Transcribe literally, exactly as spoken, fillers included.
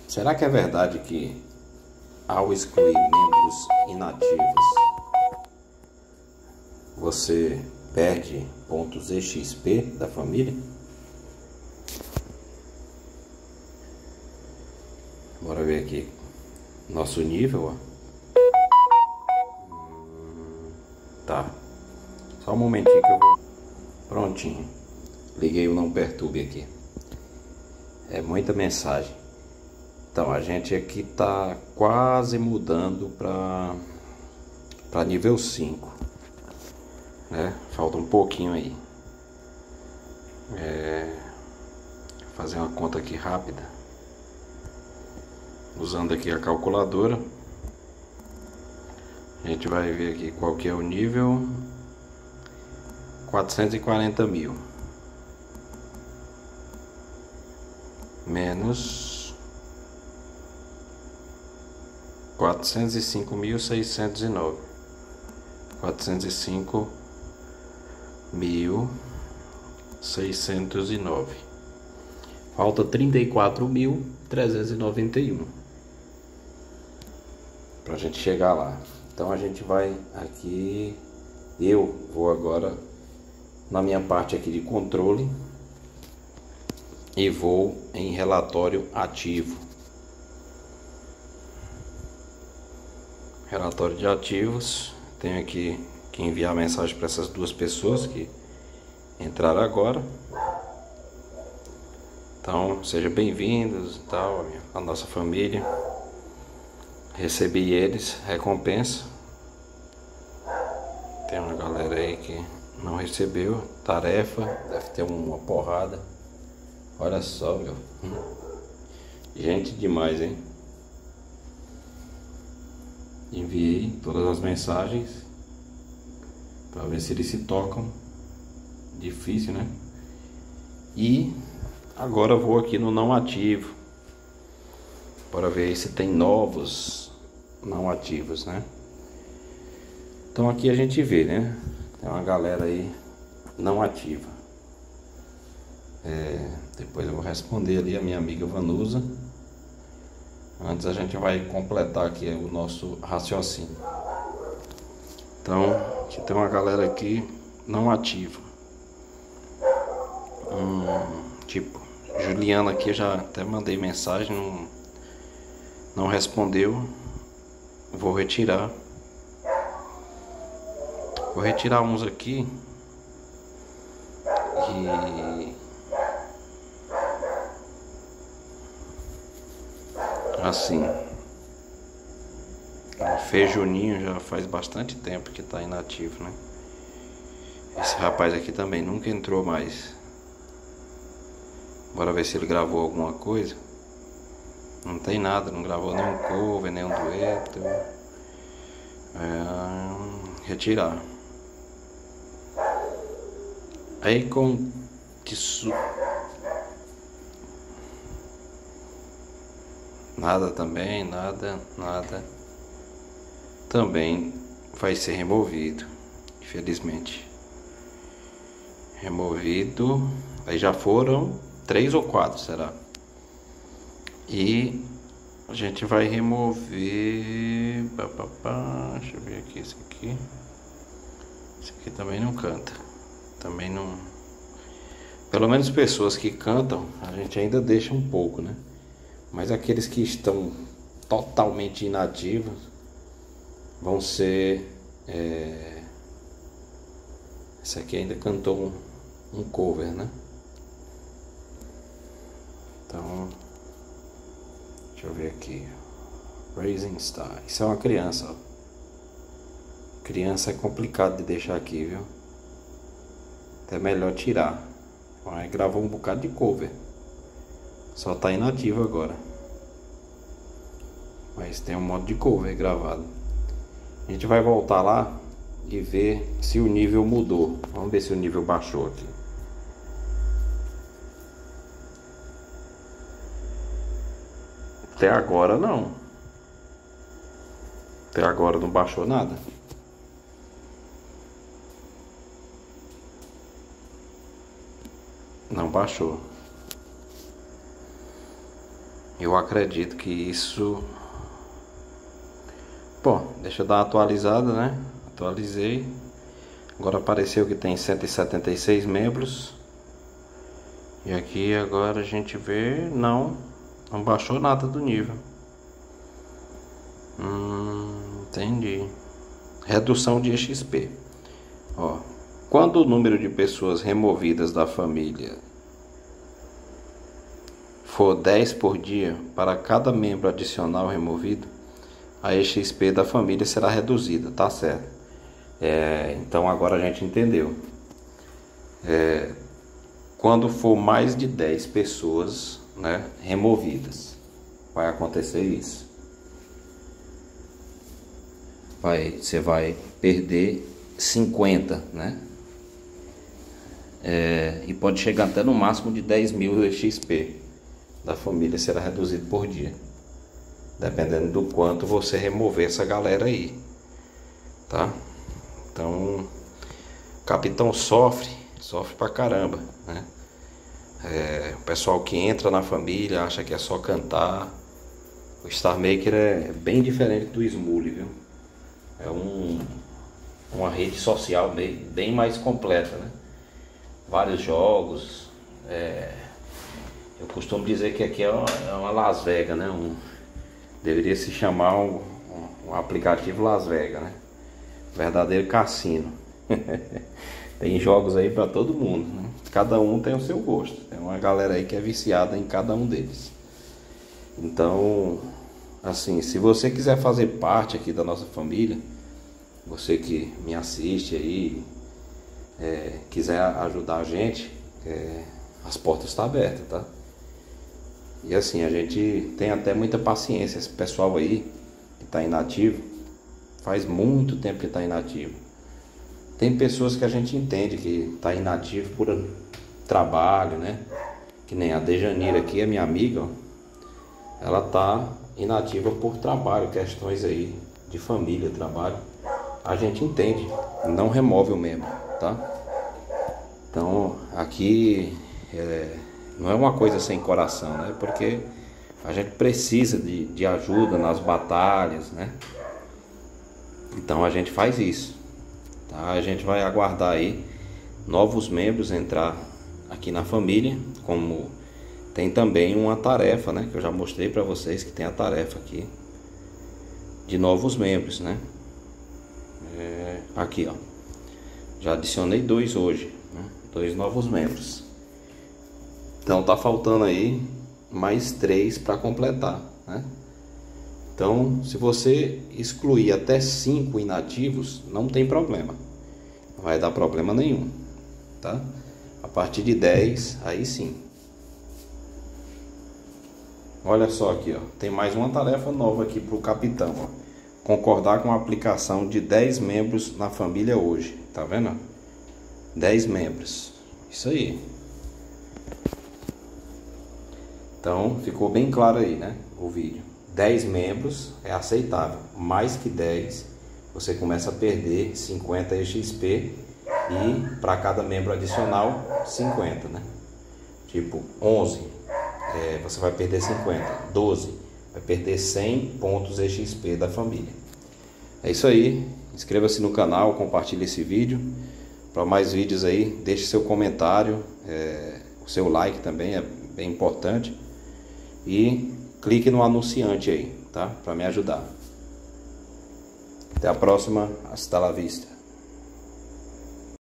Será que é verdade que, ao excluir membros inativos, você perde pontos E X P da família? Bora ver aqui nosso nível, ó. Tá, só um momentinho que eu vou. Prontinho, liguei o não perturbe aqui. É muita mensagem. Então a gente aqui tá quase mudando para para nível cinco, né? Falta um pouquinho aí. É, vou fazer uma conta aqui rápida, usando aqui a calculadora. A gente vai ver aqui qual que é o nível. Quatrocentos e quarenta mil menos quatrocentos e cinco mil seiscentos e nove. Quatrocentos e cinco mil seiscentos e nove. Falta trinta e quatro mil trezentos e noventa e um para a gente chegar lá. Então a gente vai aqui, eu vou agora na minha parte aqui de controle e vou em relatório ativo. Relatório de ativos, tenho aqui que enviar mensagem para essas duas pessoas que entraram agora. Então sejam bem-vindos e tal, a nossa família. Recebi eles, recompensa. Tem uma galera aí que não recebeu, tarefa, deve ter uma porrada. Olha só, meu. Gente demais, hein? Enviei todas as mensagens para ver se eles se tocam. Difícil, né? E agora vou aqui no não ativo para ver se tem novos não ativos, né? Então aqui a gente vê, né? Tem uma galera aí não ativa. É, depois eu vou responder ali a minha amiga Vanusa. Antes a gente vai completar aqui o nosso raciocínio. Então, aqui tem uma galera aqui não ativa. Hum, tipo, Juliana aqui, já até mandei mensagem, não, não respondeu. Vou retirar. Vou retirar uns aqui. E assim, o Feijuninho já faz bastante tempo que tá inativo, né? Esse rapaz aqui também nunca entrou mais. Bora ver se ele gravou alguma coisa. Não tem nada, não gravou nenhum cover, nenhum dueto. É, retirar. Aí com isso, nada também, nada, nada. Também vai ser removido, infelizmente. Removido. Aí já foram três ou quatro, será? E a gente vai remover. Pá, pá, pá. Deixa eu ver aqui, esse aqui. Esse aqui também não canta. Também não. Pelo menos pessoas que cantam, a gente ainda deixa um pouco, né? Mas aqueles que estão totalmente inativos vão ser. É... Esse aqui ainda cantou um, um cover, né? Então, deixa eu ver aqui. Raising Star. Isso é uma criança, ó. Criança é complicado de deixar aqui, viu? Até melhor tirar. Aí gravou um bocado de cover. Só tá inativo agora. Mas tem um modo de cover gravado. A gente vai voltar lá e ver se o nível mudou. Vamos ver se o nível baixou aqui. Até agora não. Até agora não baixou nada. Não baixou. Eu acredito que isso... Bom, deixa eu dar uma atualizada, né? Atualizei. Agora apareceu que tem cento e setenta e seis membros. E aqui agora a gente vê... Não, não baixou nada do nível. Hum, entendi. Redução de E X P. Ó, quando o número de pessoas removidas da família for dez por dia, para cada membro adicional removido, a E X P da família será reduzida, tá certo? É, então agora a gente entendeu. É, quando for mais de dez pessoas, né, removidas, vai acontecer isso. Vai, você vai perder cinquenta, né? É, e pode chegar até no máximo de dez mil E X P da família será reduzido por dia, dependendo do quanto você remover essa galera aí, tá? Então, o capitão sofre, sofre pra caramba, né? É, o pessoal que entra na família acha que é só cantar. O Star Maker é bem diferente do Smule, viu? É um, uma rede social bem, bem mais completa, né? Vários jogos. É, eu costumo dizer que aqui é uma, é uma Las Vegas, né? Um, deveria se chamar um, um, um aplicativo Las Vegas, né? Verdadeiro cassino. Tem jogos aí para todo mundo, né? Cada um tem o seu gosto. Tem uma galera aí que é viciada em cada um deles. Então, assim, se você quiser fazer parte aqui da nossa família, você que me assiste aí, é, quiser ajudar a gente, é, as portas estão abertas, tá? E assim, a gente tem até muita paciência. Esse pessoal aí que está inativo, faz muito tempo que está inativo. Tem pessoas que a gente entende que está inativo por trabalho, né? Que nem a Dejanira aqui, a minha amiga, ó, ela tá inativa por trabalho, questões aí de família, trabalho. A gente entende, não remove o membro, tá? Então aqui é, não é uma coisa sem coração, né? Porque a gente precisa de, de ajuda nas batalhas, né? Então a gente faz isso, tá? A gente vai aguardar aí novos membros entrar aqui na família, como tem também uma tarefa, né? Que eu já mostrei para vocês que tem a tarefa aqui de novos membros, né? É, aqui, ó, já adicionei dois hoje, né? Dois novos membros. Então tá faltando aí mais três para completar, né? Então, se você excluir até cinco inativos, não tem problema, não vai dar problema nenhum, tá? A partir de dez, aí sim. Olha só aqui, ó, tem mais uma tarefa nova aqui para o capitão, ó. Concordar com a aplicação de dez membros na família hoje, tá vendo? dez membros, isso aí. Então, ficou bem claro aí, né, o vídeo. dez membros é aceitável, mais que dez você começa a perder cinquenta E X P e para cada membro adicional cinquenta, né? Tipo onze, é, você vai perder cinquenta, doze vai perder cem pontos E X P da família. É isso aí, inscreva-se no canal, compartilhe esse vídeo. Para mais vídeos aí, deixe seu comentário, é, o seu like também é bem importante. E clique no anunciante aí, tá? Para me ajudar. Até a próxima, hasta la vista.